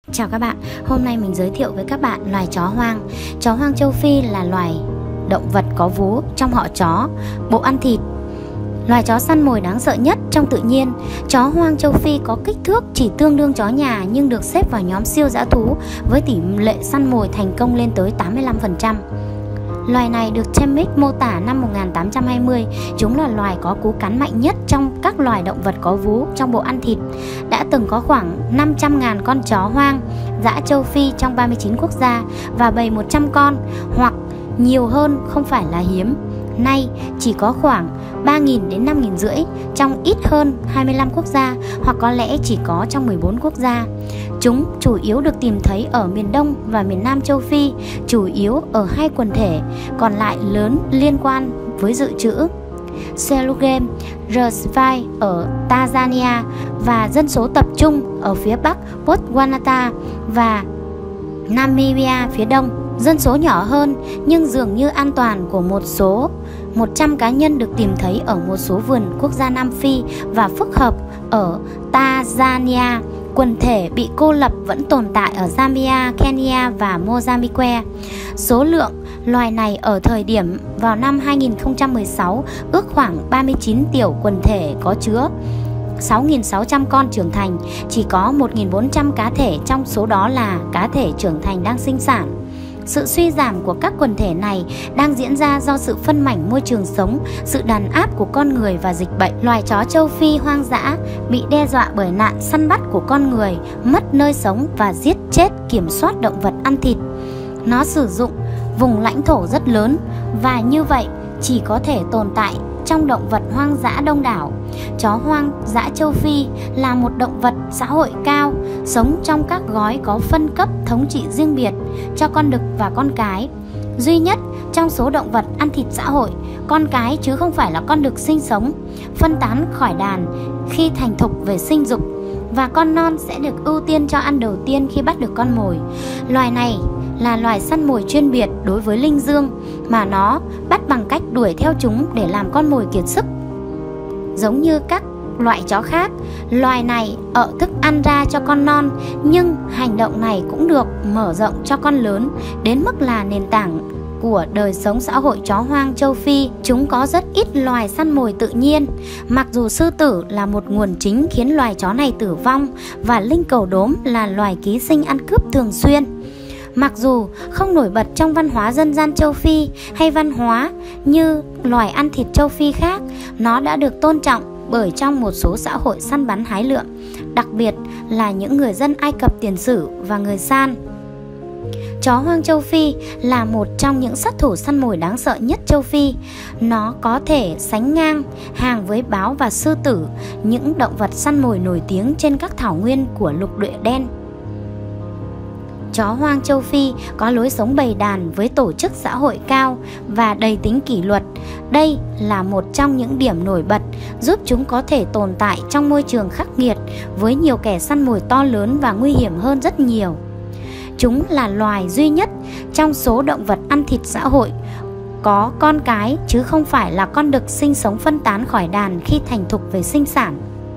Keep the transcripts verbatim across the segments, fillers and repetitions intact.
Chào các bạn, hôm nay mình giới thiệu với các bạn loài chó hoang. Chó hoang châu Phi là loài động vật có vú trong họ chó, bộ ăn thịt. Loài chó săn mồi đáng sợ nhất trong tự nhiên. Chó hoang châu Phi có kích thước chỉ tương đương chó nhà nhưng được xếp vào nhóm siêu dã thú với tỷ lệ săn mồi thành công lên tới tám mươi lăm phần trăm. Loài này được Chemnitz mô tả năm một nghìn tám trăm hai mươi. Chúng là loài có cú cắn mạnh nhất trong các loài động vật có vú trong bộ ăn thịt. Đã từng có khoảng năm trăm nghìn con chó hoang dã châu Phi trong ba mươi chín quốc gia và bầy một trăm con hoặc nhiều hơn không phải là hiếm. Nay chỉ có khoảng ba nghìn đến năm nghìn rưỡi trong ít hơn hai mươi lăm quốc gia, hoặc có lẽ chỉ có trong mười bốn quốc gia. Chúng chủ yếu được tìm thấy ở miền Đông và miền Nam châu Phi, chủ yếu ở hai quần thể, còn lại lớn liên quan với dự trữ Selugem, Reservoir ở Tanzania và dân số tập trung ở phía Bắc Botswana và Namibia phía Đông. Dân số nhỏ hơn nhưng dường như an toàn của một số một trăm cá nhân được tìm thấy ở một số vườn quốc gia Nam Phi và phức hợp ở Tanzania. Quần thể bị cô lập vẫn tồn tại ở Zambia, Kenya và Mozambique. Số lượng loài này ở thời điểm vào năm hai nghìn không trăm mười sáu ước khoảng ba mươi chín tiểu quần thể có chứa sáu nghìn sáu trăm con trưởng thành, chỉ có một nghìn bốn trăm cá thể trong số đó là cá thể trưởng thành đang sinh sản. Sự suy giảm của các quần thể này đang diễn ra do sự phân mảnh môi trường sống, sự đàn áp của con người và dịch bệnh. Loài chó châu Phi hoang dã bị đe dọa bởi nạn săn bắt của con người, mất nơi sống và giết chết kiểm soát động vật ăn thịt. Nó sử dụng vùng lãnh thổ rất lớn và như vậy chỉ có thể tồn tại trong động vật hoang dã đông đảo. Chó hoang dã châu Phi là một động vật xã hội cao, sống trong các gói có phân cấp thống trị riêng biệt cho con đực và con cái. Duy nhất trong số động vật ăn thịt xã hội, con cái chứ không phải là con đực sinh sống, phân tán khỏi đàn khi thành thục về sinh dục, và con non sẽ được ưu tiên cho ăn đầu tiên khi bắt được con mồi. Loài này là loài săn mồi chuyên biệt đối với linh dương mà nó bắt bằng cách đuổi theo chúng để làm con mồi kiệt sức. Giống như các loại chó khác, loài này ợ thức ăn ra cho con non, nhưng hành động này cũng được mở rộng cho con lớn đến mức là nền tảng của đời sống xã hội chó hoang châu Phi. Chúng có rất ít loài săn mồi tự nhiên, mặc dù sư tử là một nguồn chính khiến loài chó này tử vong và linh cầu đốm là loài ký sinh ăn cướp thường xuyên. Mặc dù không nổi bật trong văn hóa dân gian châu Phi hay văn hóa như loài ăn thịt châu Phi khác, nó đã được tôn trọng bởi trong một số xã hội săn bắn hái lượm, đặc biệt là những người dân Ai Cập tiền sử và người San. Chó hoang châu Phi là một trong những sát thủ săn mồi đáng sợ nhất châu Phi. Nó có thể sánh ngang hàng với báo và sư tử, những động vật săn mồi nổi tiếng trên các thảo nguyên của lục địa đen. Chó hoang châu Phi có lối sống bầy đàn với tổ chức xã hội cao và đầy tính kỷ luật. Đây là một trong những điểm nổi bật giúp chúng có thể tồn tại trong môi trường khắc nghiệt với nhiều kẻ săn mồi to lớn và nguy hiểm hơn rất nhiều. Chúng là loài duy nhất trong số động vật ăn thịt xã hội có con cái chứ không phải là con đực sinh sống phân tán khỏi đàn khi thành thục về sinh sản.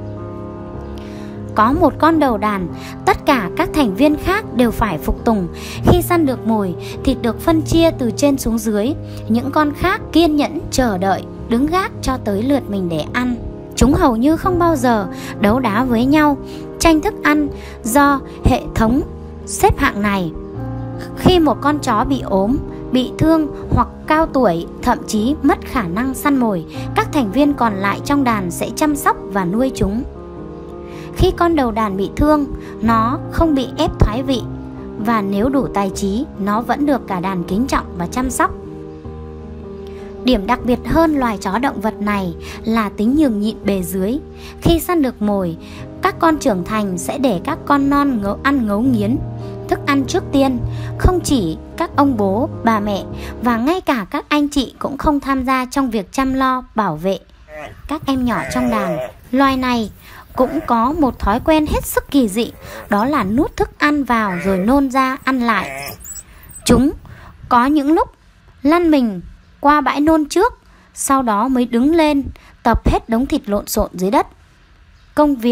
Có một con đầu đàn, tất cả các thành viên khác đều phải phục tùng. Khi săn được mồi, thịt được phân chia từ trên xuống dưới. Những con khác kiên nhẫn chờ đợi, đứng gác cho tới lượt mình để ăn. Chúng hầu như không bao giờ đấu đá với nhau, tranh thức ăn do hệ thống xếp hạng này. Khi một con chó bị ốm, bị thương hoặc cao tuổi, thậm chí mất khả năng săn mồi, các thành viên còn lại trong đàn sẽ chăm sóc và nuôi chúng. Khi con đầu đàn bị thương, nó không bị ép thoái vị, và nếu đủ tài trí, nó vẫn được cả đàn kính trọng và chăm sóc. Điểm đặc biệt hơn loài chó động vật này là tính nhường nhịn bề dưới. Khi săn được mồi, các con trưởng thành sẽ để các con non ngấu ăn ngấu nghiến thức ăn trước tiên. Không chỉ các ông bố, bà mẹ và ngay cả các anh chị cũng không tham gia trong việc chăm lo, bảo vệ các em nhỏ trong đàn. Loài này cũng có một thói quen hết sức kỳ dị, đó là nuốt thức ăn vào rồi nôn ra ăn lại. Chúng có những lúc lăn mình qua bãi nôn trước, sau đó mới đứng lên tập hết đống thịt lộn xộn dưới đất. Công việc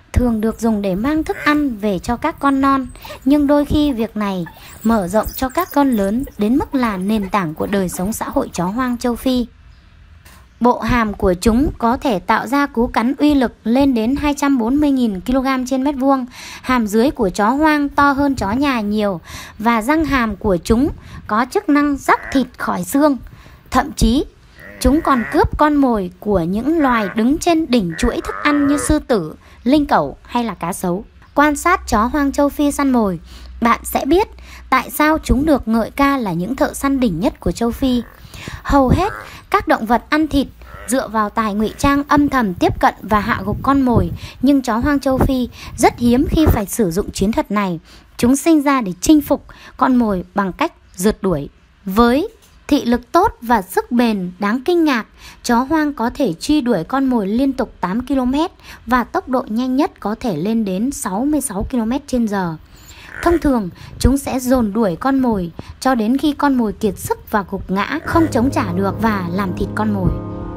thường được dùng để mang thức ăn về cho các con non, nhưng đôi khi việc này mở rộng cho các con lớn đến mức là nền tảng của đời sống xã hội chó hoang châu Phi. Bộ hàm của chúng có thể tạo ra cú cắn uy lực lên đến hai trăm bốn mươi nghìn ki lô gam trên mét vuông. Hàm dưới của chó hoang to hơn chó nhà nhiều và răng hàm của chúng có chức năng róc thịt khỏi xương. Thậm chí, chúng còn cướp con mồi của những loài đứng trên đỉnh chuỗi thức ăn như sư tử, linh cẩu hay là cá sấu. Quan sát chó hoang châu Phi săn mồi, bạn sẽ biết tại sao chúng được ngợi ca là những thợ săn đỉnh nhất của châu Phi. Hầu hết các động vật ăn thịt dựa vào tài ngụy trang âm thầm tiếp cận và hạ gục con mồi, nhưng chó hoang châu Phi rất hiếm khi phải sử dụng chiến thuật này. Chúng sinh ra để chinh phục con mồi bằng cách rượt đuổi. Với thị lực tốt và sức bền đáng kinh ngạc, chó hoang có thể truy đuổi con mồi liên tục tám ki lô mét và tốc độ nhanh nhất có thể lên đến sáu mươi sáu ki lô mét trên giờ. Thông thường, chúng sẽ dồn đuổi con mồi cho đến khi con mồi kiệt sức và gục ngã, không chống trả được và làm thịt con mồi.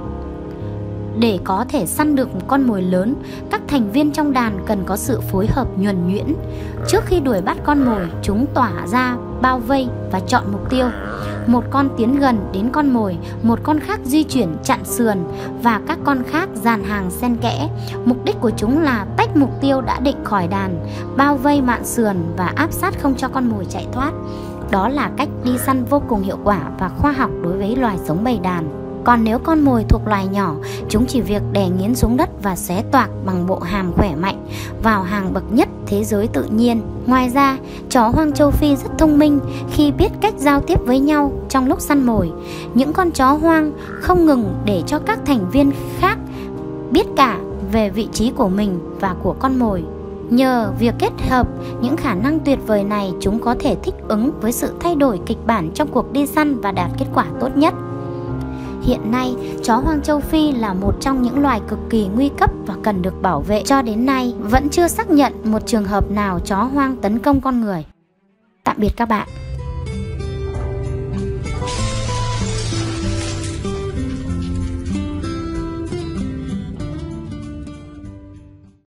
Để có thể săn được một con mồi lớn, các thành viên trong đàn cần có sự phối hợp nhuần nhuyễn. Trước khi đuổi bắt con mồi, chúng tỏa ra bao vây và chọn mục tiêu. Một con tiến gần đến con mồi, một con khác di chuyển chặn sườn và các con khác dàn hàng xen kẽ. Mục đích của chúng là tách mục tiêu đã định khỏi đàn, bao vây mạn sườn và áp sát không cho con mồi chạy thoát. Đó là cách đi săn vô cùng hiệu quả và khoa học đối với loài sống bầy đàn. Còn nếu con mồi thuộc loài nhỏ, chúng chỉ việc đè nghiến xuống đất và xé toạc bằng bộ hàm khỏe mạnh vào hàng bậc nhất thế giới tự nhiên. Ngoài ra, chó hoang châu Phi rất thông minh khi biết cách giao tiếp với nhau trong lúc săn mồi. Những con chó hoang không ngừng để cho các thành viên khác biết cả về vị trí của mình và của con mồi. Nhờ việc kết hợp những khả năng tuyệt vời này, chúng có thể thích ứng với sự thay đổi kịch bản trong cuộc đi săn và đạt kết quả tốt nhất. Hiện nay, chó hoang châu Phi là một trong những loài cực kỳ nguy cấp và cần được bảo vệ. Cho đến nay, vẫn chưa xác nhận một trường hợp nào chó hoang tấn công con người. Tạm biệt các bạn.